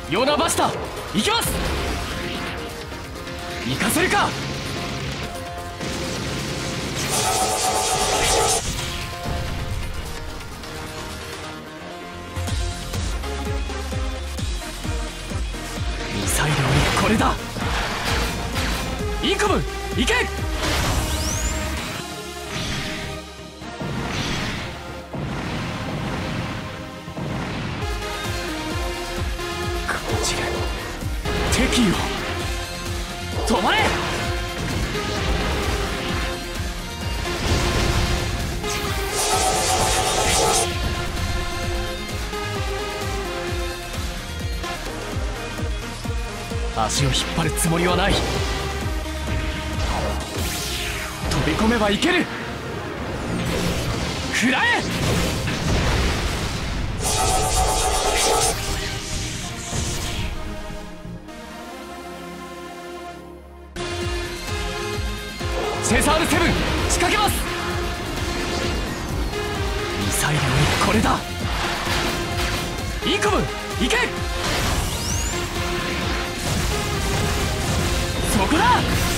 ヨナバシタ行きます。行かせるか。ミサイルにこれだ。インコム行け。感じる敵意を。止まれ。足を引っ張るつもりはない。飛び込めばいける。食らえ。セザール7仕掛けます。ミサイルにこれだ。インコム行け。そこだ。